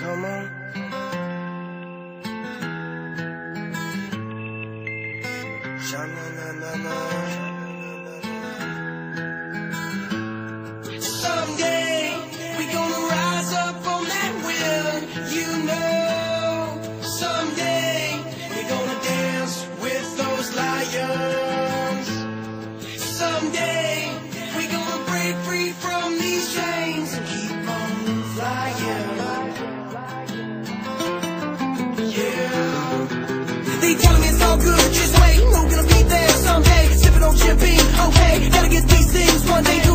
Come on. Sha-na-na-na-na. Someday we gonna rise up from that wind, you know. Someday we gonna dance with those lions. Someday we gonna break free from these chains and keep on flying. They telling me it's all good, just wait, no gonna be there someday. Sipping on champagne, okay, gotta get these things one day.